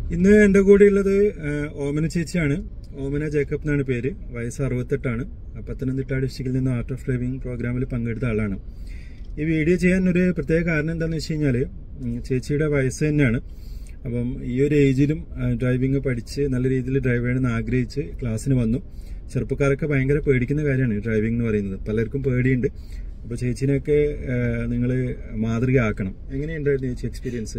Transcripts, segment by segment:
ഇന്ന് എൻ്റെ കൂടെ ഉള്ളത് ഓമന ചേച്ചിയാണ്. ഓമന ജേക്കബ് എന്നാണ് പേര്. വയസ്സ് 68ആണ്. പത്തനംതിട്ട ഡിസ്ട്രിക്റ്റിൽ നിന്ന് ആർട്ട് ഓഫ് ഡ്രൈവിംഗ് പ്രോഗ്രാമിൽ പങ്കെടുത്ത ആളാണ്. ഈ വീഡിയോ ചെയ്യാൻ ഒരു പ്രത്യേക കാരണം എന്താണെന്ന് വെച്ച് കഴിഞ്ഞാൽ ചേച്ചിയുടെ വയസ്സ് തന്നെയാണ്. അപ്പം ഈ ഒരു ഏജിലും ഡ്രൈവിംഗ് പഠിച്ച് നല്ല രീതിയിൽ ഡ്രൈവ് ചെയ്യണമെന്ന് ആഗ്രഹിച്ച് ക്ലാസ്സിന് വന്നു. ചെറുപ്പക്കാരൊക്കെ ഭയങ്കര പേടിക്കുന്ന കാര്യമാണ് ഡ്രൈവിംഗ് എന്ന് പറയുന്നത്. പലർക്കും പേടിയുണ്ട്. അപ്പോൾ ചേച്ചിനെയൊക്കെ നിങ്ങൾ മാതൃകയാക്കണം. എങ്ങനെയുണ്ടായിരുന്നു ചേച്ചി എക്സ്പീരിയൻസ്?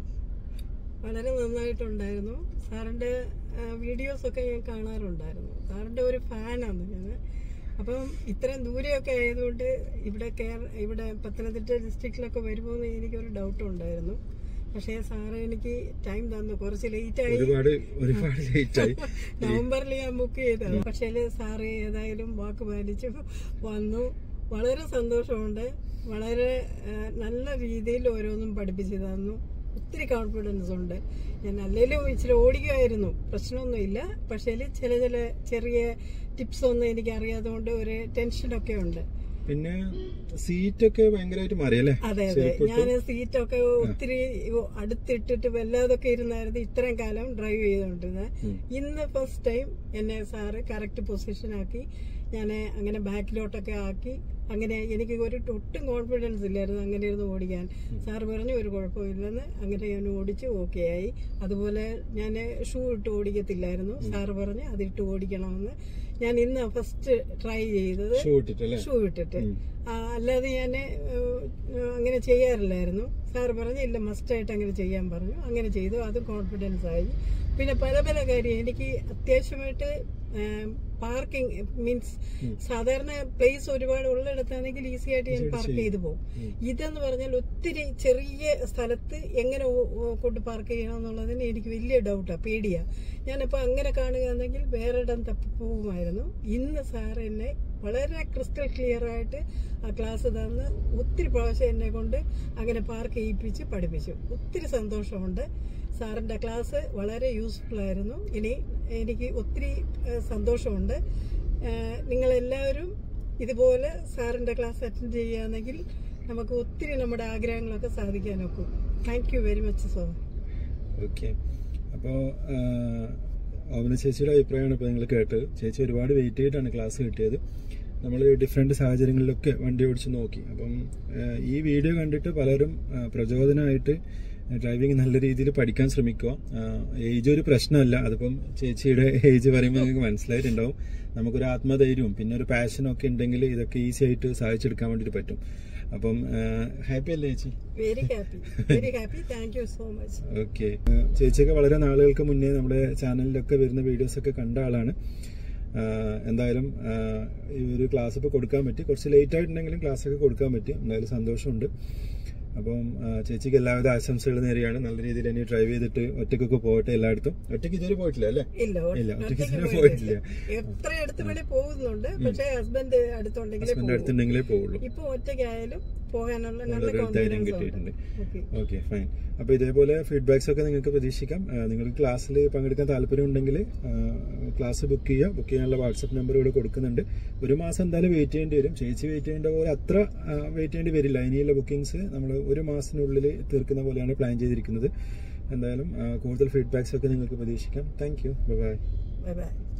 വളരെ നന്നായിട്ടുണ്ടായിരുന്നു. സാറിന്റെ വീഡിയോസൊക്കെ ഞാൻ കാണാറുണ്ടായിരുന്നു. സാറിന്റെ ഒരു ഫാനാണ് ഞാൻ. അപ്പം ഇത്രയും ദൂരെയൊക്കെ ആയതുകൊണ്ട് ഇവിടെ പത്തനംതിട്ട ഡിസ്ട്രിക്റ്റിലൊക്കെ വരുമോ എന്ന് എനിക്കൊരു ഡൗട്ട് ഉണ്ടായിരുന്നു. പക്ഷേ സാറ് എനിക്ക് ടൈം തന്നു. കുറച്ച് ലേറ്റായി, ഒരുപാട് ലേറ്റായി. നവംബറിൽ ഞാൻ ബുക്ക് ചെയ്തത്. പക്ഷേ സാറ് ഏതായാലും വാക്ക് പാലിച്ച് വന്നു. വളരെ സന്തോഷമുണ്ട്. വളരെ നല്ല രീതിയിൽ ഓരോന്നും പഠിപ്പിച്ചു തന്നു. ഒത്തിരി കോൺഫിഡൻസ് ഉണ്ട്. ഞാൻ അല്ലെങ്കിലും ഇച്ചിരി ഓടിക്കുമായിരുന്നു, പ്രശ്നമൊന്നുമില്ല. പക്ഷേ ചില ചെറിയ ടിപ്സ് ഒന്നും എനിക്ക് അറിയാത്തതുകൊണ്ട് ഒരു ടെൻഷനൊക്കെ ഉണ്ട്. പിന്നെ സീറ്റൊക്കെ ഭയങ്കരമായിട്ട് മാറിയല്ലേ? അതെ അതെ, ഞാൻ സീറ്റൊക്കെ ഒത്തിരി അടുത്തിട്ടിട്ട് വല്ലാതൊക്കെ ഇരുന്നായിരുന്നു ഇത്രയും കാലം ഡ്രൈവ് ചെയ്തുകൊണ്ടിരുന്നത്. ഇന്ന് ഫസ്റ്റ് ടൈം എന്നെ സാറ് കറക്റ്റ് പൊസിഷനാക്കി. ഞാൻ അങ്ങനെ ബാക്കിലോട്ടൊക്കെ ആക്കി. അങ്ങനെ എനിക്ക് ഒട്ടും കോൺഫിഡൻസ് ഇല്ലായിരുന്നു അങ്ങനെ ഇരുന്ന് ഓടിക്കാൻ. സാറ് പറഞ്ഞു ഒരു കുഴപ്പമില്ലെന്ന്. അങ്ങനെ ഞാൻ ഓടിച്ച് ഓക്കെ ആയി. അതുപോലെ ഞാൻ ഷൂ ഇട്ട് ഓടിക്കത്തില്ലായിരുന്നു. സാറ് പറഞ്ഞ് അതിട്ട് ഓടിക്കണമെന്ന്. ഞാൻ ഇന്ന് ഫസ്റ്റ് ട്രൈ ചെയ്തത് ഷൂ ഇട്ടിട്ട്. അല്ലാതെ ഞാൻ അങ്ങനെ ചെയ്യാറില്ലായിരുന്നു. സാറ് പറഞ്ഞു ഇല്ല, മസ്റ്റായിട്ട് അങ്ങനെ ചെയ്യാൻ പറഞ്ഞു. അങ്ങനെ ചെയ്തു. അത് കോൺഫിഡൻസ് ആയി. പിന്നെ പല കാര്യം എനിക്ക് അത്യാവശ്യമായിട്ട് പാർക്കിംഗ് മീൻസ് സാധാരണ പ്ലേസ് ഒരുപാട് ഉള്ളിടത്താണെങ്കിൽ ഈസി ആയിട്ട് ഞാൻ പാർക്ക് ചെയ്തു പോകും. ഇതെന്ന് പറഞ്ഞാൽ ഒത്തിരി ചെറിയ സ്ഥലത്ത് എങ്ങനെ കൊണ്ട് പാർക്ക് ചെയ്യണം എന്നുള്ളതിന് എനിക്ക് വലിയ ഡൗട്ടാണ്, പേടിയാ. ഞാനിപ്പോൾ അങ്ങനെ കാണുകയാണെങ്കിൽ വേറെ ഇടം തപ്പിപ്പോകുമായിരുന്നു. ഇന്ന് സാർ എന്നെ വളരെ ക്രിസ്റ്റൽ ക്ലിയർ ആയിട്ട് ആ ക്ലാസ് തന്ന് ഒത്തിരി പ്രാവശ്യം എന്നെ കൊണ്ട് അങ്ങനെ പാർക്ക് ചെയ്യിപ്പിച്ച് പഠിപ്പിച്ചു. ഒത്തിരി സന്തോഷമുണ്ട്. സാറിൻ്റെ ക്ലാസ് വളരെ യൂസ്ഫുൾ ആയിരുന്നു. ഇനി എനിക്ക് ഒത്തിരി സന്തോഷമുണ്ട്. നിങ്ങളെല്ലാവരും ഇതുപോലെ സാറിൻ്റെ ക്ലാസ് അറ്റൻഡ് ചെയ്യുകയാണെങ്കിൽ നമുക്ക് ഒത്തിരി നമ്മുടെ ആഗ്രഹങ്ങളൊക്കെ സാധിക്കാനൊക്കും. Thank you very much sir. Okay, അപ്പോൾ ഓമന ചേച്ചിയുടെ അഭിപ്രായമാണ് ഇപ്പോൾ നിങ്ങൾ കേട്ടത്. ചേച്ചി ഒരുപാട് വെയിറ്റ് ചെയ്തിട്ടാണ് ക്ലാസ് കിട്ടിയത്. നമ്മൾ ഡിഫറെൻറ്റ് സാഹചര്യങ്ങളിലൊക്കെ വണ്ടി ഓടിച്ച് നോക്കി. അപ്പം ഈ വീഡിയോ കണ്ടിട്ട് പലരും പ്രചോദനമായിട്ട് ഡ്രൈവിംഗ് നല്ല രീതിയിൽ പഠിക്കാൻ ശ്രമിക്കുക. ഏജ് ഒരു പ്രശ്നമല്ല. അതിപ്പം ചേച്ചിയുടെ ഏജ് പറയുമ്പോൾ നിങ്ങൾക്ക് മനസ്സിലായിട്ടുണ്ടാവും. നമുക്കൊരു ആത്മധൈര്യവും പിന്നെ ഒരു പാഷനും ഒക്കെ ഉണ്ടെങ്കിൽ ഇതൊക്കെ ഈസി ആയിട്ട് സാധിച്ചെടുക്കാൻ വേണ്ടിയിട്ട് പറ്റും. അപ്പം ഹാപ്പി അല്ലേ ചേച്ചി? Very happy, very happy. Thank you so much. Okay, ചേച്ചിയൊക്കെ വളരെ നാളുകൾക്ക് മുന്നേ നമ്മുടെ ചാനലിലൊക്കെ വരുന്ന വീഡിയോസൊക്കെ കണ്ട ആളാണ്. എന്തായാലും ഈ ഒരു ക്ലാസ് ഇപ്പോൾ കൊടുക്കാൻ പറ്റി. കുറച്ച് ലേറ്റ് ആയിട്ടുണ്ടെങ്കിലും ക്ലാസ്സൊക്കെ കൊടുക്കാൻ പറ്റി. എന്തായാലും സന്തോഷമുണ്ട്. അപ്പം ചേച്ചിക്ക് എല്ലാവിധ ആശംസകൾ നേരെയാണ്. നല്ല രീതിയിൽ ഇനി ഡ്രൈവ് ചെയ്തിട്ട് ഒറ്റക്കൊക്കെ പോകട്ടെ എല്ലായിടത്തും. ഒറ്റയ്ക്ക് ഇതുവരെ പോയിട്ടില്ല അല്ലേ? ഇല്ല, ഒറ്റയ്ക്ക് ഇതുവരെ പോയിട്ടില്ല. എത്ര അടുത്ത് വേണേ പോകുന്നുണ്ട്. പക്ഷേ ഹസ്ബൻഡ് അടുത്തുണ്ടെങ്കിലേ പോകുള്ളൂ. ഇപ്പൊ ഒറ്റയ്ക്കായാലും പോകാനുള്ള ധൈര്യം കിട്ടിയിട്ടുണ്ട്. Okay, fine. അപ്പോൾ ഇതേപോലെ ഫീഡ്ബാക്സ് ഒക്കെ നിങ്ങൾക്ക് പ്രതീക്ഷിക്കാം. നിങ്ങൾക്ക് ക്ലാസ്സിൽ പങ്കെടുക്കാൻ താല്പര്യം ഉണ്ടെങ്കിൽ ക്ലാസ് ബുക്ക് ചെയ്യുക. ബുക്ക് ചെയ്യാനുള്ള വാട്സപ്പ് നമ്പർ ഇവിടെ കൊടുക്കുന്നുണ്ട്. ഒരു മാസം എന്തായാലും വെയിറ്റ് ചെയ്യേണ്ടി വരും. ചേച്ചി വെയിറ്റ് ചെയ്യേണ്ട പോലെ അത്ര വെയിറ്റ് ചെയ്യേണ്ടി വരില്ല. ഇനിയുള്ള ബുക്കിംഗ്സ് നമ്മൾ ഒരു മാസത്തിനുള്ളിൽ തീർക്കുന്ന പോലെയാണ് പ്ലാൻ ചെയ്തിരിക്കുന്നത്. എന്തായാലും കൂടുതൽ ഫീഡ്ബാക്സ് ഒക്കെ നിങ്ങൾക്ക് പ്രതീക്ഷിക്കാം. Thank you. Bye by.